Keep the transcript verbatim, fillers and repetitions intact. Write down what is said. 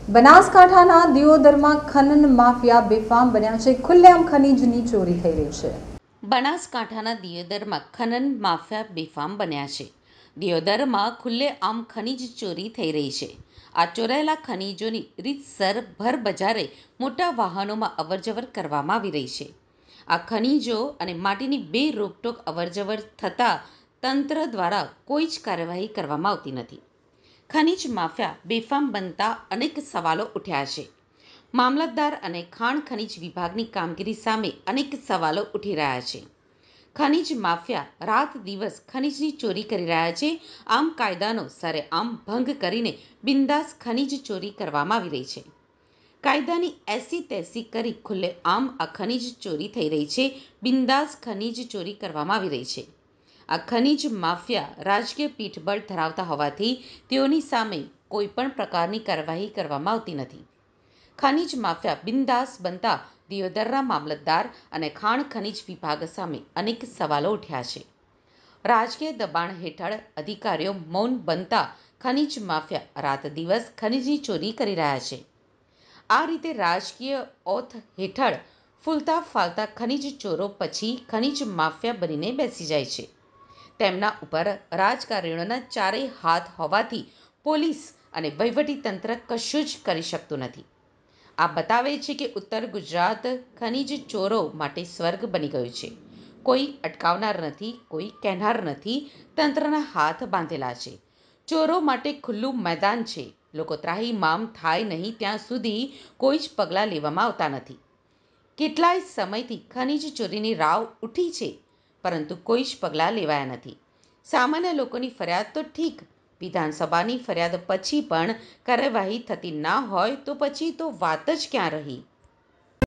બનાસકાંઠાના દિયોદરમાં ખનન માફિયા બેફામ બન્યા છે. ખુલ્લેઆમ ખનીજની ચોરી થઈ રહી છે. બનાસકાંઠાના દિયોદરમાં ખનન માફિયા બેફામ બન્યા છે. દિયોદરમાં ખુલ્લેઆમ ખનીજ ચોરી થઈ રહી છે. આ ચોરાયેલા ખનીજોની રીતસર ભર બજારે મોટા વાહનોમાં અવરજવર કરવામાં આવી રહી છે. આ ખનીજો અને માટીની બે રોકટોક અવરજવર થતાં તંત્ર દ્વારા કોઈ જ કાર્યવાહી કરવામાં આવતી નથી. ખનીજ માફિયા બેફામ બનતા અનેક સવાલો ઉઠ્યા છે. મામલતદાર અને ખાણ ખનીજ વિભાગની કામગીરી સામે અનેક સવાલો ઉઠી રહ્યા છે. ખનીજ માફિયા રાત દિવસ ખનીજની ચોરી કરી રહ્યા છે. આમ કાયદાનો સરેઆમ ભંગ કરીને બિંદાસ ખનીજ ચોરી કરવામાં આવી રહી છે. કાયદાની એસી તેસી કરી ખુલ્લેઆમ આ ખનીજ ચોરી થઈ રહી છે. બિંદાસ ખનીજ ચોરી કરવામાં આવી રહી છે. આ ખનીજ માફિયા રાજકીય પીઠબળ ધરાવતા હોવાથી તેઓની સામે કોઈપણ પ્રકારની કાર્યવાહી કરવામાં આવતી નથી. ખનીજ માફિયા બિંદાસ બનતા દિયોદરના મામલતદાર અને ખાણ ખનીજ વિભાગ સામે અનેક સવાલો ઉઠ્યા છે. રાજકીય દબાણ હેઠળ અધિકારીઓ મૌન બનતા ખનીજ માફિયા રાત દિવસ ખનીજની ચોરી કરી રહ્યા છે. આ રીતે રાજકીય ઓથ હેઠળ ફૂલતા ફાલતા ખનીજ ચોરો પછી ખનીજ માફિયા બનીને બેસી જાય છે. તેમના ઉપર રાજકારણીઓના ચારેય હાથ હોવાથી પોલીસ અને વહીવટીતંત્ર કશું જ કરી શકતું નથી. આ બતાવે છે કે ઉત્તર ગુજરાત ખનીજ ચોરો માટે સ્વર્ગ બની ગયું છે. કોઈ અટકાવનાર નથી, કોઈ કહેનાર નથી. તંત્રના હાથ બાંધેલા છે. ચોરો માટે ખુલ્લું મેદાન છે. લોકો ત્રાહિમામ થાય નહીં ત્યાં સુધી કોઈ જ પગલાં લેવામાં આવતા નથી. કેટલાય સમયથી ખનીજ ચોરીની રાવ ઉઠી છે, પરંતુ કોઈ જ પગલાં લેવાયા નથી. સામાન્ય લોકોની ફરિયાદ તો ઠીક, વિધાનસભાની ફરિયાદ પછી પણ કાર્યવાહી થતી ના હોય તો પછી તો વાત જ ક્યાં રહી?